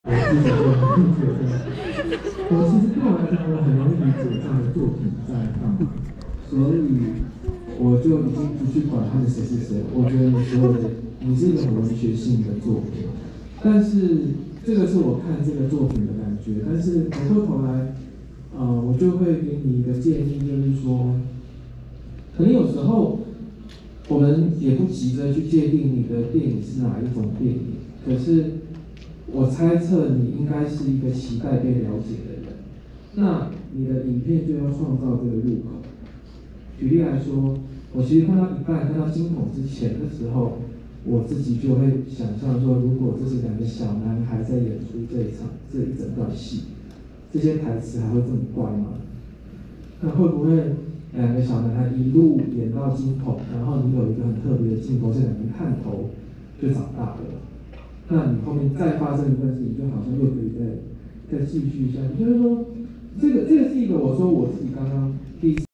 记者就很理解我其实对我来讲，我很容易理解这样的作品在干嘛，所以我就已经不去管他们谁是谁。我觉得你所有的，你是一个很文学性的作品，但是这个是我看这个作品的感觉。但是回过头来，我就会给你一个建议，就是说，可能有时候我们也不急着去界定你的电影是哪一种电影，可是我猜测你应该是一个期待被了解的人，那你的影片就要创造这个入口。举例来说，我其实看到一半，看到惊恐之前的时候，我自己就会想象说，如果这是两个小男孩在演出这一整段戏，这些台词还会这么怪吗？那会不会两个小男孩一路演到惊恐，然后你有一个很特别的镜头，是两人探头就长大了？那你后面再发生一段事情，就好像又可以再继续下去。就是说，这个是一个我说我自己刚刚第一次。